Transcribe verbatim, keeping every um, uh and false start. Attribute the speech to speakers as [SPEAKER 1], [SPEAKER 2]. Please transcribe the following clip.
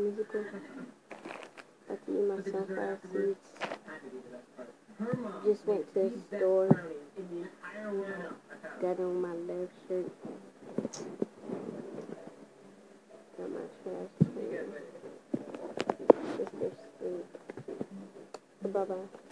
[SPEAKER 1] musical. I have to eat my sunflower seeds. Just went to the store. Got on my left shirt. Got my trash can. Sister sleep. Bye bye.